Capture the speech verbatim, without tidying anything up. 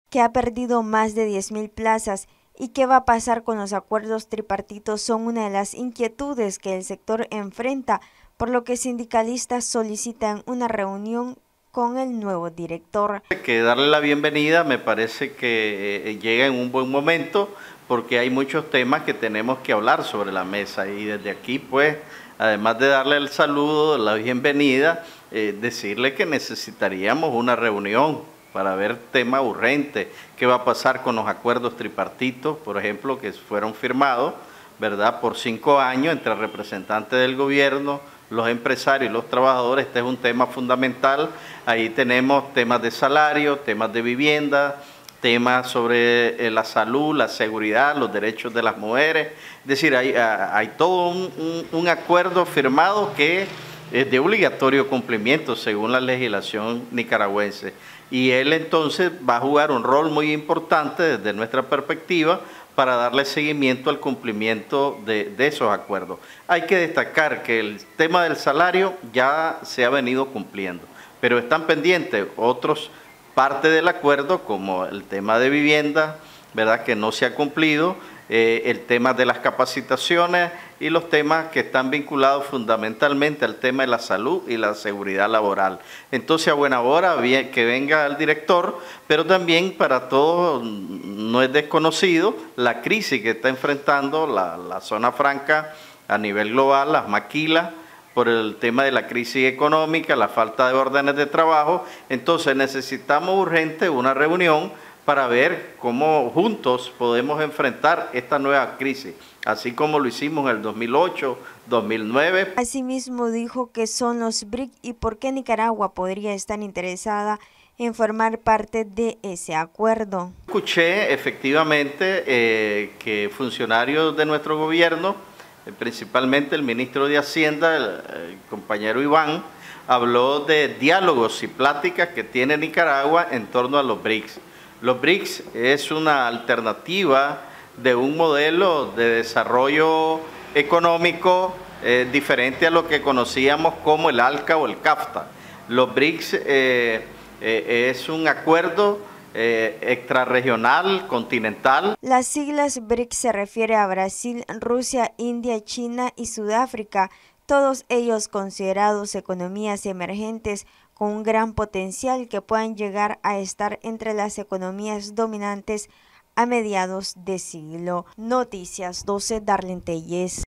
que ha perdido más de diez mil plazas y qué va a pasar con los acuerdos tripartitos son una de las inquietudes que el sector enfrenta, por lo que sindicalistas solicitan una reunión con el nuevo director. Que darle la bienvenida me parece que eh, llega en un buen momento porque hay muchos temas que tenemos que hablar sobre la mesa y desde aquí pues además de darle el saludo, la bienvenida, eh, decirle que necesitaríamos una reunión para ver temas urgentes, qué va a pasar con los acuerdos tripartitos, por ejemplo, que fueron firmados, ¿verdad?, por cinco años entre representantes del gobierno, los empresarios y los trabajadores. Este es un tema fundamental. Ahí tenemos temas de salario, temas de vivienda, temas sobre la salud, la seguridad, los derechos de las mujeres. Es decir, hay, hay todo un, un, un acuerdo firmado que es de obligatorio cumplimiento según la legislación nicaragüense. Y él entonces va a jugar un rol muy importante desde nuestra perspectiva para darle seguimiento al cumplimiento de, de esos acuerdos. Hay que destacar que el tema del salario ya se ha venido cumpliendo, pero están pendientes otros partes del acuerdo, como el tema de vivienda, ¿verdad?, que no se ha cumplido, eh, el tema de las capacitaciones y los temas que están vinculados fundamentalmente al tema de la salud y la seguridad laboral. Entonces, a buena hora bien, que venga el director, pero también para todos no es desconocido la crisis que está enfrentando la, la zona franca a nivel global, las maquilas, por el tema de la crisis económica, la falta de órdenes de trabajo. Entonces necesitamos urgente una reunión para ver cómo juntos podemos enfrentar esta nueva crisis, así como lo hicimos en el dos mil ocho, dos mil nueve. Asimismo dijo que son los B R I C y por qué Nicaragua podría estar interesada en formar parte de ese acuerdo. Escuché efectivamente eh, que funcionarios de nuestro gobierno, principalmente el ministro de Hacienda, el, el compañero Iván, habló de diálogos y pláticas que tiene Nicaragua en torno a los B R I C S. Los B R I C S es una alternativa de un modelo de desarrollo económico eh, diferente a lo que conocíamos como el ALCA o el CAFTA. Los B R I C S eh, eh, es un acuerdo Eh, extrarregional, continental. Las siglas B R I C se refiere a Brasil, Rusia, India, China y Sudáfrica, todos ellos considerados economías emergentes con un gran potencial que puedan llegar a estar entre las economías dominantes a mediados de siglo. Noticias doce, Darlene Telles.